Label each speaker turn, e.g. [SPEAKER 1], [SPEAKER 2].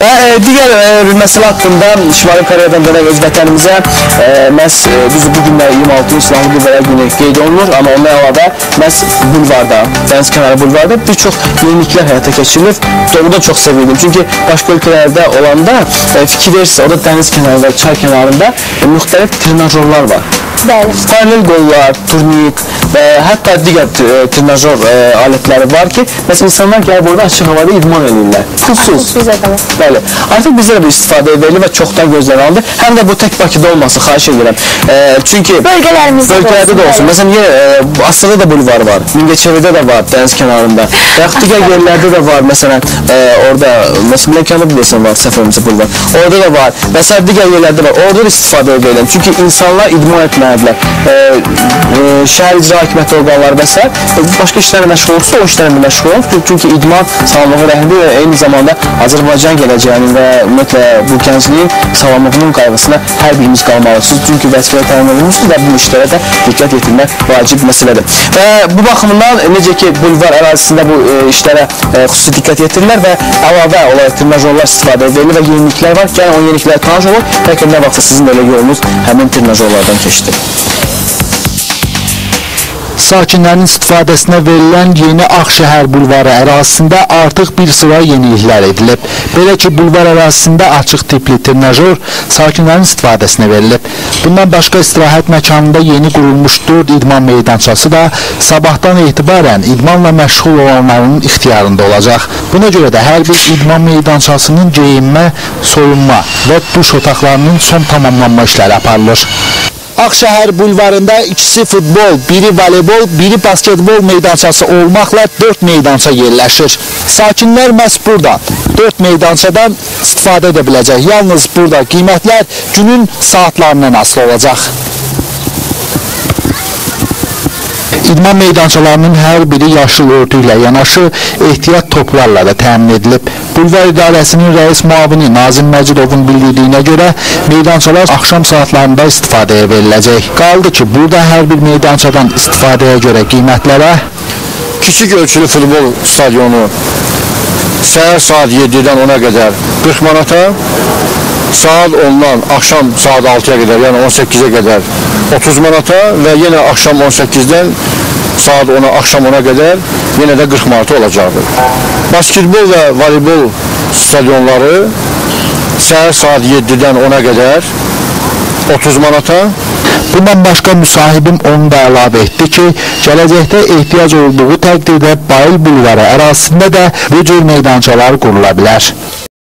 [SPEAKER 1] Və digər bir məsələ haqqında Şimali Koreyadan dönək öz vətənimizə məhz biz bu günlər 26 İslamlı Bulvarlar günü qeyd olunur, amma ondan əlavə məhz bulvarda, dəniz kənarı bulvarda bir çox yeniliklər həyata keçirilir. Onu da çox sevirdim, çünki başqa ölkələrdə olanda fikir verirsə, orada dəniz kənarında, çay kənarında müxtəlif trenajorlar var. Paralel qollar, turnik və hətta digər trenajor alətləri var ki, məsələn, insanlar gəlib orada açıq havada idman edirlər. Pulsuz. Bəli. Artıq bizə də bir istifadə edilir və çoxdan gözlənildi. Həm də bu tək Bakıda olmasın, xahiş edirəm. Çünki bölgələrdə də olsun. Məsələn, Asrada da bulvar var, Mingəçevirdə də var, dəniz kənarında. Və yaxud digər yerlərdə də var, məsələn, orada, məsələn, Məkanda bilirsən var, Səfərimizə bulvar. Orada da var və s. digər yerlərdə var. Orada da istifadə edirəm. Çünki insanlar idman etməlidirlər. Şəhər icra hakimiyyəti orqanları və s. başqa işlərlə məşğul olsa, o işlərlə məşğul olsun. Çünki idman sağlamlığı rəhmdir və eyni zamanda Azərbaycan gələcəyinin və ümumiyyətlə bu gəncliyin sağlamlığının qayğısına hər birimiz qalmalısınız. Çünki vəzifəyə təyin olunmuşsunuz və bu işlərə də diqqət yetirmək vacib məsələdir. Və bu baxımdan necə ki bulvar ərazisində bu işlərə xüsusi diqqət yetirirlər və əlavə olaraq trenajorlar istifadə edilir və yeniliklər var. Gəlin o yeniliklər tanış olun. Bəlkə nə vaxtsa sizin elə yolunuz həmin trenajorlardan keçdi.
[SPEAKER 2] Sakinlərin istifadəsinə verilən yeni Ağşəhər bulvarı ərazisində artıq bir sıra yeniliklər edilib. Belə ki, bulvar ərazisində açıq tipli trenajor sakinlərin istifadəsinə verilib. Bundan başqa istirahət məkanında yeni qurulmuş 4 idman meydançası da sabahdan etibarən idmanla məşğul olanların ixtiyarında olacaq. Buna görə də hər bir idman meydançasının geyinmə, soyunma və duş otaqlarının son tamamlanma işləri aparılır. Ağşəhər bulvarında ikisi futbol, biri voleybol, biri basketbol meydançası olmaqla 4 meydança yerləşir. Sakinlər məhz buradan 4 meydançadan istifadə edə biləcək. Yalnız burada qiymətlər günün saatlarından asılı olacaq. İdman meydançalarının hər biri yaşıl örtü ilə yanaşı ehtiyat toplarla da təmin edilib. Bulvar İdarəsinin rəis müavini Nazim Məcidovun bildirdiyinə görə meydançalar axşam saatlarında istifadəyə veriləcək. Qaldı ki, burada hər bir meydançadan istifadəyə görə qiymətlərə
[SPEAKER 3] kiçik ölçülü futbol stadionu səhər saat 7-dən 10-a qədər 40 manata, saat 10-dan axşam saat 6-ya qədər, yəni 18-ə qədər 30 manata və yenə axşam 18-dən saat 10-a, axşam 10-a qədər yenə də 40 manata olacaqdır. Basketbol və voleybol stadionları səhər saat 7-dən 10-a qədər 30 manata.
[SPEAKER 2] Bundan başqa müsahibim onu da əlavə etdi ki, gələcəkdə ehtiyac olduğu təqdirdə Bayıl bulvarı ərazisində də bu cür meydançalar qurula bilər.